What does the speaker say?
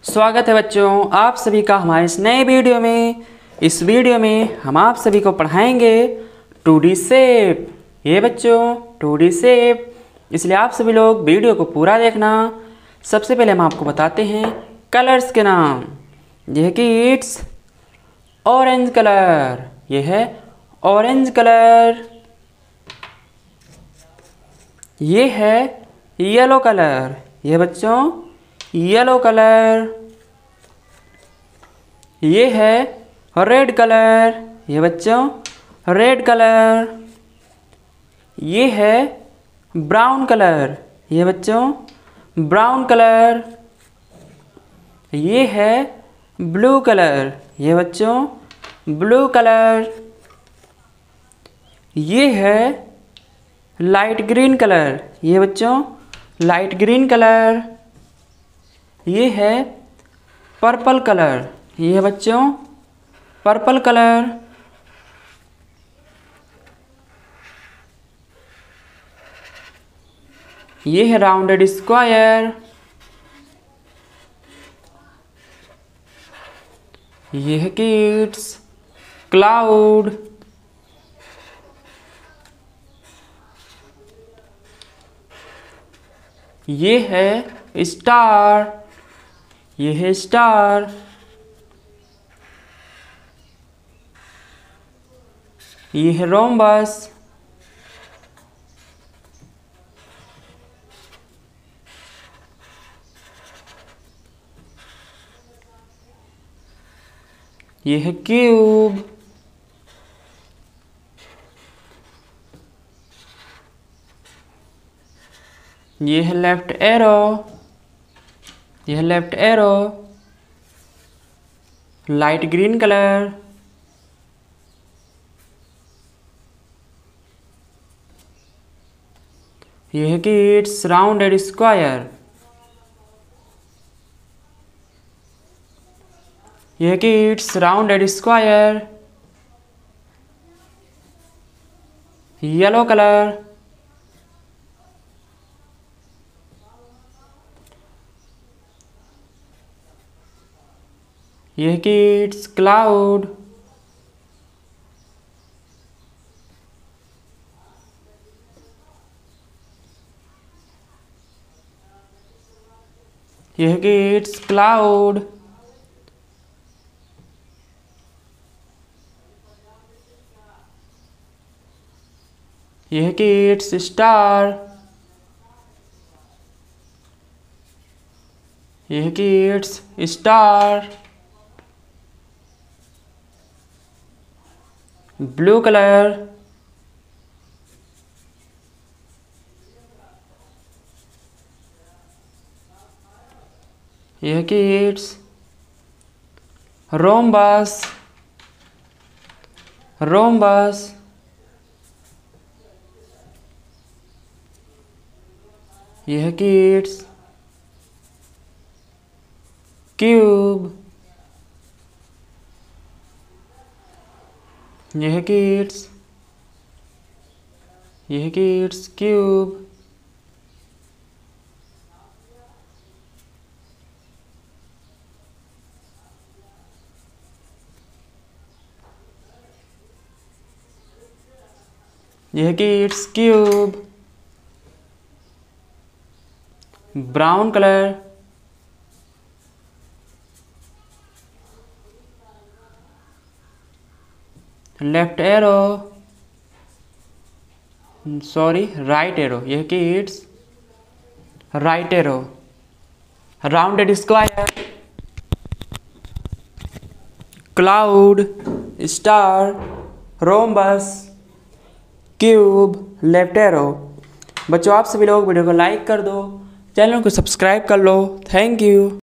स्वागत है बच्चों आप सभी का हमारे इस नए वीडियो में। इस वीडियो में हम आप सभी को पढ़ाएंगे 2D शेप। ये बच्चों 2D शेप, इसलिए आप सभी लोग वीडियो को पूरा देखना। सबसे पहले हम आपको बताते हैं कलर्स के नाम। यह कि इट्स ऑरेंज कलर, यह है ऑरेंज कलर। ये है येलो कलर, यह बच्चों येलो कलर। ये है रेड कलर, ये बच्चों रेड कलर। ये है ब्राउन कलर, ये बच्चों ब्राउन कलर। ये है ब्लू कलर, ये बच्चों ब्लू कलर। ये है लाइट ग्रीन कलर, ये बच्चों लाइट ग्रीन कलर। ये है पर्पल कलर, ये है बच्चों पर्पल कलर। ये है राउंडेड स्क्वायर। ये है किड्स क्लाउड। ये है स्टार, ये है स्टार। ये है रोम्बस। ये है क्यूब। ये है लेफ्ट एरो, यह left arrow light green colour. यह है कि इट्स राउंडेड स्क्वायर। यह है कि it's rounded square. Yellow colour. यह कि इट्स क्लाउड। यह कि इट्स क्लाउड। यह कि इट्स स्टार। यह कि इट्स स्टार। Blue colour. यह कि इट्स रोम्बस। रोम्बस। यह कि इट्स क्यूब। यह कि इट्स क्यूब। यह कि it's cube. Brown colour. Left arrow, sorry right arrow, यह कि it's right arrow. Rounded square. Cloud, star, rhombus, cube, left arrow. बच्चों आप सभी लोग वीडियो को लाइक कर दो, चैनल को सब्सक्राइब कर लो। Thank you.